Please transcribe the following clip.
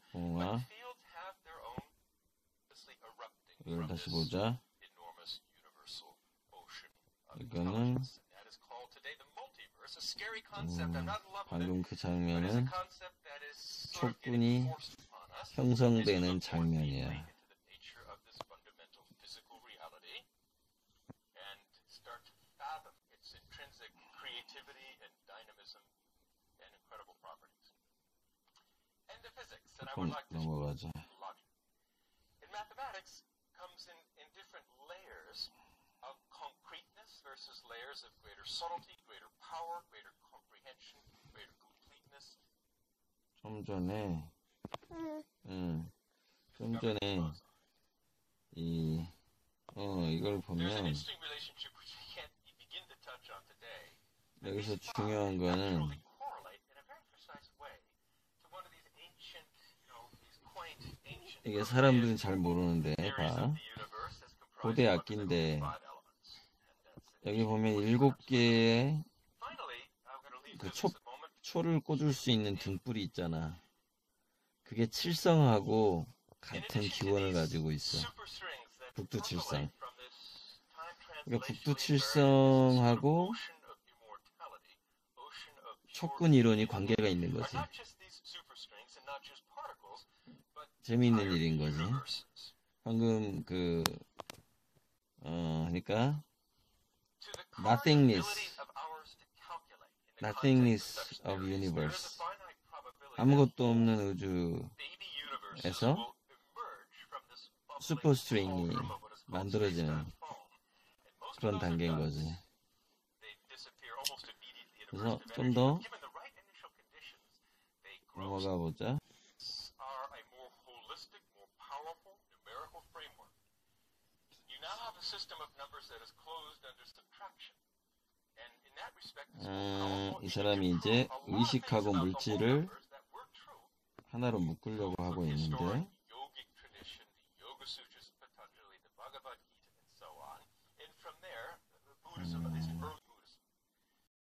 공화. 이걸 다시 보자. 이거는 방금 그 장면은 촉군이 형성되는 장면이야. 조금 넘어가자. 좀 전에, 좀 전에 이걸 보면 여기서 중요한 거는 이게 사람들은 잘 모르는데 봐. 고대 악기인데 여기 보면 7개의 그 초를 꽂을 수 있는 등불이 있잖아. 그게 칠성하고 같은 기원을 가지고 있어. 북두칠성. 그러니까 북두칠성하고 촉군 이론이 관계가 있는 거지. 재미있는 일인 거지. 방금 그러니까 nothingness of universe. 아무것도 없는 우주에서 슈퍼스트링이 만들어지는 그런 단계인 거지. 그래서 좀 더 넘어가 보자. 이 사람이 이제 의식하고 물질을 하나로 묶으려고 하고 있는데